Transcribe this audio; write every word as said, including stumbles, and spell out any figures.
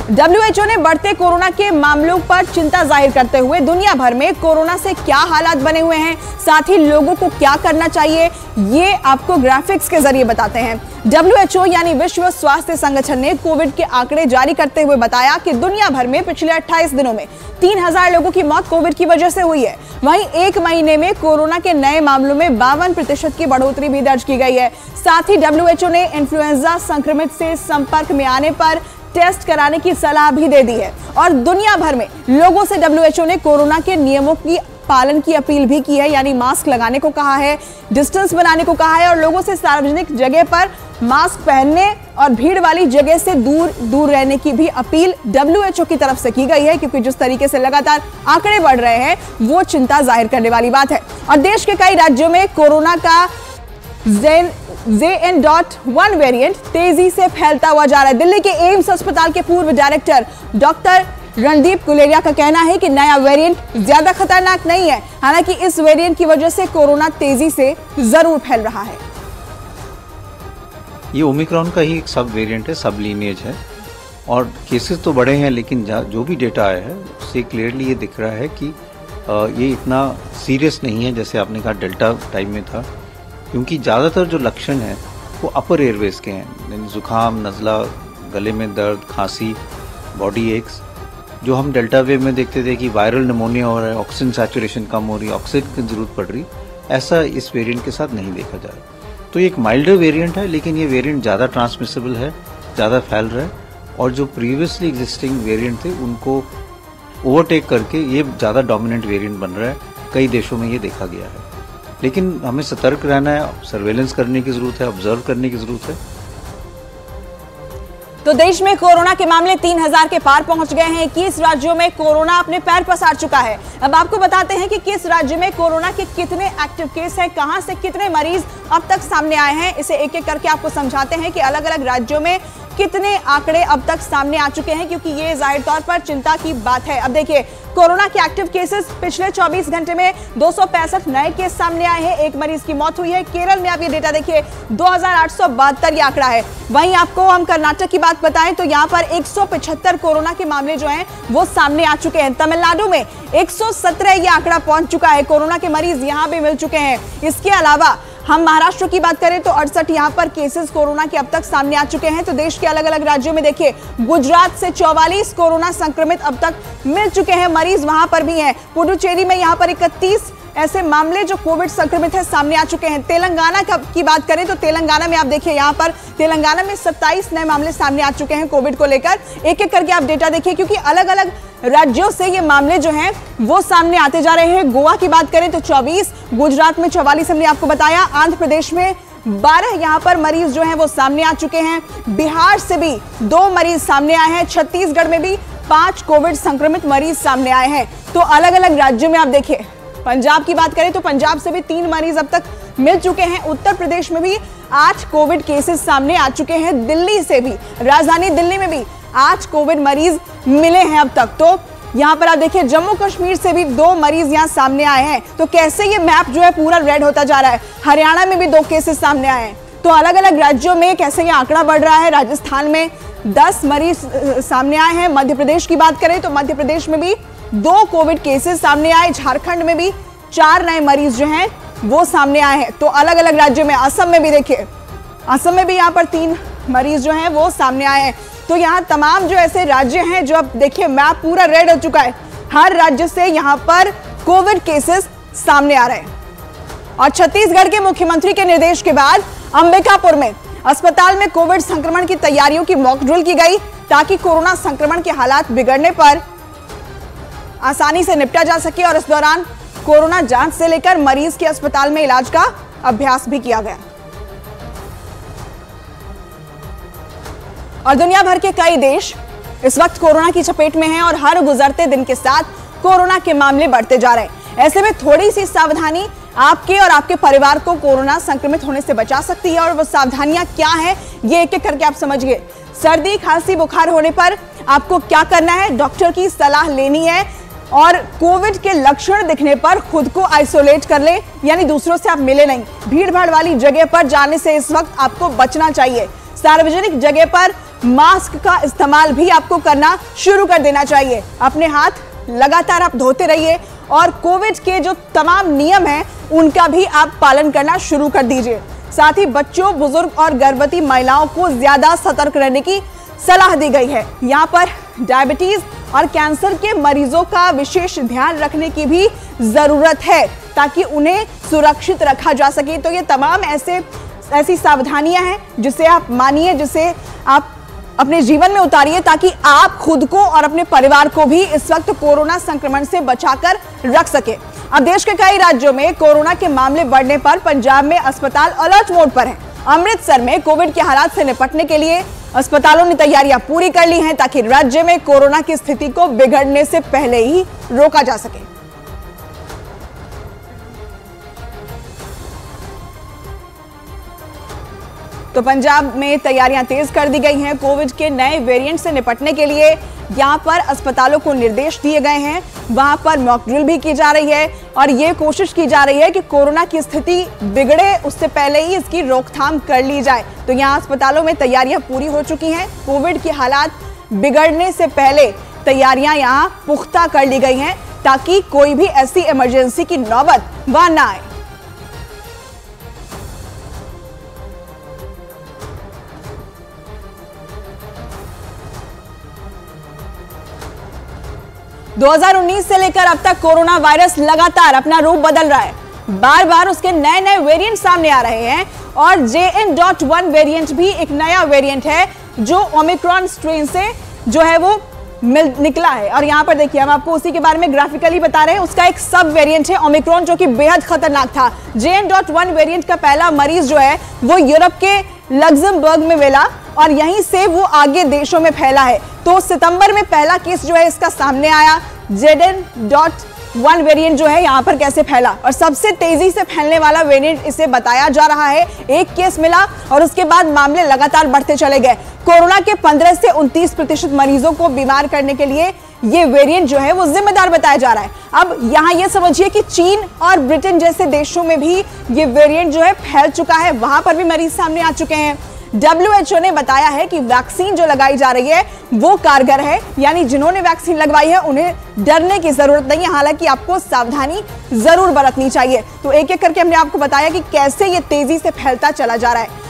W H O ने बढ़ते corona के मामलों पर चिंता जाहिर करते हुए दुनिया भर में कोरोना से क्या हालात बने हुए हैं, साथ ही लोगों को क्या करना चाहिए, ये आपको ग्राफिक्स के जरिए बताते हैं। डब्ल्यू एच ओ यानी विश्व स्वास्थ्य संगठन ने कोविड के आंकड़े जारी करते हुए बताया कि दुनिया भर में पिछले अट्ठाईस दिनों में तीन हजार लोगों की मौत कोविड की वजह से हुई है। वहीं एक महीने में कोरोना के नए मामलों में बावन प्रतिशत की बढ़ोतरी भी दर्ज की गई है। साथ ही डब्ल्यू एच ओ ने इन्फ्लुएंजा संक्रमित से संपर्क में आने पर टेस्ट कराने की सलाह भी दे दी है और दुनिया भर में लोगों से डब्ल्यू एच ओ ने कोरोना के नियमों की पालन की अपील भी की है, यानी मास्क लगाने को कहा है, डिस्टेंस बनाने को कहा है और लोगों से सार्वजनिक जगह पर मास्क पहनने और भीड़ वाली जगह से दूर दूर रहने की भी अपील डब्ल्यू एच ओ की तरफ से की गई है, क्योंकि जिस तरीके से लगातार आंकड़े बढ़ रहे हैं वो चिंता जाहिर करने वाली बात है। और देश के कई राज्यों में कोरोना का J N dot one variant तेजी से फैलता हुआ जा रहा है। दिल्ली के एम्स अस्पताल के पूर्व डायरेक्टर डॉक्टर रणदीप गुलेरिया का कहना है कि नया वेरिएंट ज्यादा खतरनाक नहीं है, हालांकि इस वेरिएंट की वजह से कोरोना तेजी से जरूर फैल रहा है। ये ओमिक्रॉन का ही एक सब वेरिएंट है, सब लीनिएज है और केसेस तो बड़े हैं, लेकिन जो भी डेटा आया है उससे क्लियरली ये दिख रहा है कि ये इतना सीरियस नहीं है जैसे आपने कहा डेल्टा टाइम में था, क्योंकि ज़्यादातर जो लक्षण हैं वो अपर एयरवेज के हैं, जुकाम, नज़ला, गले में दर्द, खांसी, बॉडी एक्स। जो हम डेल्टा वेव में देखते थे कि वायरल निमोनिया हो रहा है, ऑक्सीजन सैचुरेशन कम हो रही है, ऑक्सीजन की जरूरत पड़ रही, ऐसा इस वेरिएंट के साथ नहीं देखा जा रहा। तो ये एक माइल्डर वेरिएंट है, लेकिन ये वेरिएंट ज़्यादा ट्रांसमिसिबल है, ज़्यादा फैल रहा है और जो प्रीवियसली एग्जिस्टिंग वेरिएंट थे उनको ओवरटेक करके ये ज़्यादा डोमिनेंट वेरिएंट बन रहा है। कई देशों में ये देखा गया है, लेकिन हमें सतर्क रहना है, सर्वेलेंस करने की जरूरत है, ऑब्जर्व करने की जरूरत है। तो देश में कोरोना के मामले तीन हजार के पार पहुंच गए हैं। इक्कीस राज्यों में कोरोना अपने पैर पसार चुका है। अब आपको बताते हैं कि किस राज्य में कोरोना के कितने एक्टिव केस हैं, कहां से कितने मरीज अब तक सामने आए हैं। इसे एक एक करके आपको समझाते हैं कि अलग अलग राज्यों में कितने आंकड़े अब तक सामने आ चुके हैं, क्योंकि ये जाहिर तौर पर चिंता की बात है। अब देखिए, कोरोना के एक्टिव केसेस पिछले चौबीस घंटे में दो सौ पैंसठ नए केस सामने आए हैं, एक मरीज की मौत हुई है। केरल में आप ये डेटा देखिए, दो हजार आठ सौ बहत्तर ये आंकड़ा है। वहीं आपको हम कर्नाटक की बात बताएं तो यहाँ पर एक सौ पचहत्तर कोरोना के मामले जो हैं वो सामने आ चुके हैं। तमिलनाडु में एक सौ सत्रह ये आंकड़ा पहुंच चुका है, कोरोना के मरीज यहाँ भी मिल चुके हैं। इसके अलावा हम महाराष्ट्र की बात करें तो अड़सठ यहाँ पर केसेस कोरोना के अब तक सामने आ चुके हैं। तो देश के अलग अलग राज्यों में देखिए, गुजरात से चौवालीस कोरोना संक्रमित अब तक मिल चुके हैं, मरीज वहां पर भी हैं। पुडुचेरी में यहाँ पर इकतीस ऐसे मामले जो कोविड संक्रमित है सामने आ चुके हैं। तेलंगाना की बात करें तो तेलंगाना में आप देखिए, यहाँ पर तेलंगाना में सत्ताईस नए मामले सामने आ चुके हैं कोविड को लेकर। एक एक करके आप डेटा देखिए, क्योंकि अलग अलग राज्यों से ये मामले जो हैं वो सामने आते जा रहे हैं। गोवा की बात करें तो चौबीस, गुजरात में चौवालीस हमने आपको बताया, आंध्र प्रदेश में बारह यहाँ पर मरीज जो हैं वो सामने आ चुके हैं। बिहार से भी दो मरीज सामने आए हैं, छत्तीसगढ़ में भी पांच कोविड संक्रमित मरीज सामने आए हैं। तो अलग अलग राज्यों में आप देखिए, पंजाब की बात करें तो पंजाब से भी तीन मरीज अब तक मिल चुके हैं। उत्तर प्रदेश में भी आठ कोविड केसेस सामने आ चुके हैं। दिल्ली से भी, राजधानी दिल्ली में भी आठ कोविड मरीज मिले हैं अब तक। तो यहाँ पर आप देखिए, जम्मू कश्मीर से भी दो मरीज यहाँ सामने आए हैं। तो कैसे ये मैप जो है पूरा रेड होता जा रहा है। हरियाणा में भी दो केसेस सामने आए हैं। तो अलग अलग राज्यों में कैसे ये आंकड़ा बढ़ रहा है। राजस्थान में दस मरीज सामने आए हैं। मध्य प्रदेश की बात करें तो मध्य प्रदेश में भी दो कोविड केसेस सामने आए। झारखंड में भी चार नए मरीज जो हैं वो सामने आए हैं। तो अलग अलग राज्यों में, असम में भी देखिए, असम में भी यहाँ पर तीन मरीज जो हैं वो सामने आए हैं। तो यहाँ तमाम जो ऐसे राज्य हैं जो अब देखिए मैप पूरा रेड हो चुका है, हर राज्य से यहाँ पर कोविड केसेस सामने आ रहे हैं। और छत्तीसगढ़ के मुख्यमंत्री के निर्देश के बाद अंबिकापुर में अस्पताल में कोविड संक्रमण की तैयारियों की मॉक ड्रिल की गई, ताकि कोरोना संक्रमण के हालात बिगड़ने पर आसानी से निपटा जा सके और इस दौरान कोरोना जांच से लेकर मरीज के अस्पताल में इलाज का अभ्यास भी किया गया। और दुनिया भर के कई देश इस वक्त कोरोना की चपेट में हैं और हर गुजरते दिन के साथ कोरोना के मामले बढ़ते जा रहे हैं। ऐसे में थोड़ी सी सावधानी आपके और आपके परिवार को कोरोना संक्रमित होने से बचा सकती है। और वो सावधानियां क्या हैं, ये एक एक करके आप समझिए। सर्दी, खांसी, बुखार होने पर आपको क्या करना है, डॉक्टर की सलाह लेनी है और कोविड के लक्षण दिखने पर खुद को आइसोलेट कर ले, यानी दूसरों से आप मिले नहीं। भीड़ भाड़ वाली जगह पर जाने से इस वक्त आपको बचना चाहिए। सार्वजनिक जगह पर मास्क का इस्तेमाल भी आपको करना शुरू कर देना चाहिए। अपने हाथ लगातार आप धोते रहिए और कोविड के जो तमाम नियम हैं उनका भी आप पालन करना शुरू कर दीजिए। साथ ही बच्चों, बुजुर्ग और गर्भवती महिलाओं को ज्यादा सतर्क रहने की सलाह दी गई है। यहाँ पर डायबिटीज और कैंसर के मरीजों का विशेष ध्यान रखने की भी जरूरत है ताकि उन्हें सुरक्षित रखा जा सके। तो ये तमाम ऐसे ऐसी सावधानियां हैं जिसे आप मानिए, जिसे आप अपने जीवन में उतारिए ताकि आप खुद को और अपने परिवार को भी इस वक्त कोरोना संक्रमण से बचाकर रख सके। अब देश के कई राज्यों में कोरोना के मामले बढ़ने पर पंजाब में अस्पताल अलर्ट मोड पर हैं। अमृतसर में कोविड के हालात से निपटने के लिए अस्पतालों ने तैयारियां पूरी कर ली हैं ताकि राज्य में कोरोना की स्थिति को बिगड़ने से पहले ही रोका जा सके। तो पंजाब में तैयारियां तेज कर दी गई हैं कोविड के नए वेरिएंट से निपटने के लिए। यहां पर अस्पतालों को निर्देश दिए गए हैं, वहां पर मॉक ड्रिल भी की जा रही है और ये कोशिश की जा रही है कि कोरोना की स्थिति बिगड़े उससे पहले ही इसकी रोकथाम कर ली जाए। तो यहां अस्पतालों में तैयारियां पूरी हो चुकी हैं। कोविड के हालात बिगड़ने से पहले तैयारियां यहां पुख्ता कर ली गई हैं ताकि कोई भी ऐसी इमरजेंसी की नौबत वहां ना आए। दो हज़ार उन्नीस से लेकर अब तक कोरोना वायरस लगातार अपना रूप बदल रहा है। बार बार उसके नए नए वेरिएंट सामने आ रहे हैं और J N dot one variant भी एक नया वेरिएंट है जो ओमिक्रॉन स्ट्रेन से जो है वो मिल निकला है। और यहाँ पर देखिए, हम आपको उसी के बारे में ग्राफिकली बता रहे हैं। उसका एक सब वेरिएंट है ओमिक्रॉन जो कि बेहद खतरनाक था। J N dot one variant का पहला मरीज जो है वो यूरोप के लग्जमबर्ग में मिला और यहीं से वो आगे देशों में फैला है। तो सितंबर में पहला केस जो है इसका सामने आया। J N dot one variant जो है यहाँ पर कैसे फैला और सबसे तेजी से फैलने वाला वेरिएंट इसे बताया जा रहा है। एक केस मिला और उसके बाद मामले लगातार बढ़ते चले गए। कोरोना के पंद्रह से उनतीस प्रतिशत मरीजों को बीमार करने के लिए ये वेरिएंट जो है वो जिम्मेदार बताया जा रहा है। अब यहाँ ये समझिए कि चीन और ब्रिटेन जैसे देशों में भी ये वेरिएंट जो है फैल चुका है, वहां पर भी मरीज सामने आ चुके हैं। डब्ल्यू एच ओ ने बताया है कि वैक्सीन जो लगाई जा रही है वो कारगर है, यानी जिन्होंने वैक्सीन लगवाई है उन्हें डरने की जरूरत नहीं है। हालांकि आपको सावधानी जरूर बरतनी चाहिए। तो एक एक करके हमने आपको बताया कि कैसे ये तेजी से फैलता चला जा रहा है।